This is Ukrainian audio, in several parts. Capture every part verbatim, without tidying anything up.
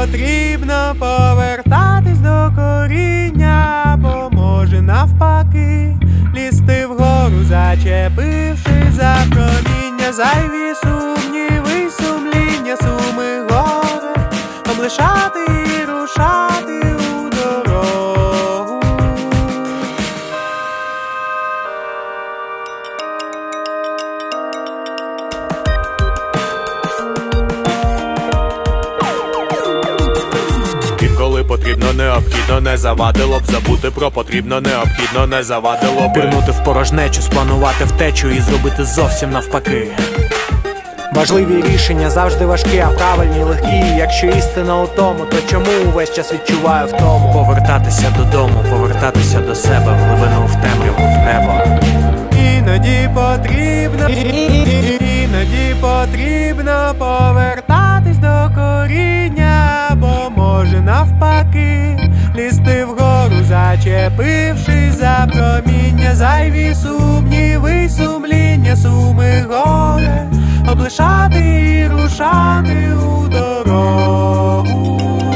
потрібно повертатись до коріння, бо може навпаки лізти вгору, зачепивши за проміння. Зайві сумніви, сумління, суми горе облишати і рушати у дорогу. Інколи потрібно, необхідно, не завадило б забути про потрібно, необхідно, не завадило б пірнути в порожнечу, спланувати втечу і зробити зовсім навпаки. Важливі рішення завжди важкі, а правильні легкі. Якщо істина у тому, то чому увесь час відчуваю втому? Повертатися додому, повертатися до себе, в глибину, в темряву, в небо. Іноді потрібно, іноді потрібно повертатись до коріння, бо може навпаки лізти вгору, зачепивши за проміння. Зайві сумніви, сумління, суми горе облишати і рушати у дорогу.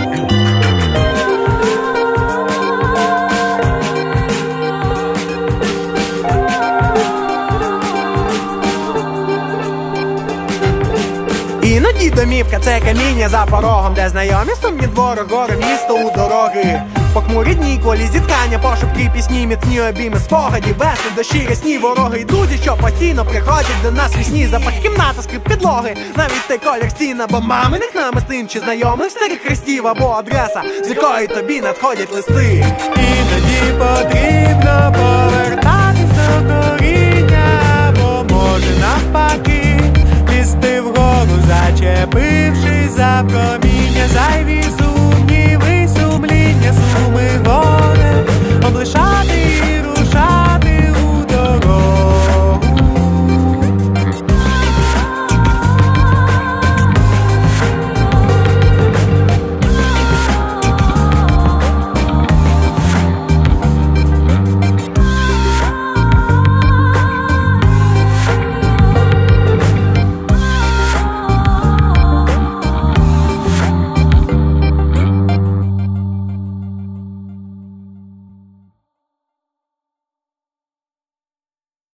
Іноді домівка — це каміння за порогом, де знайомі сумні двори, гори, місто у дороги. Похмурі дні, колі зіткання, пошепки, пісні, міцні обійми, спогаді, весни, дощі, рясні, вороги йдуть, і що постійно приходять до нас вісні. Запах кімнати, скрип підлоги, навіть той колір стін, або маминих намистин, чи знайомих старих хрестів, або адреса, з якої тобі надходять листи. Іноді потрібно повертатись до коріння, бо може навпаки лізти вгору, зачепивши за проміння.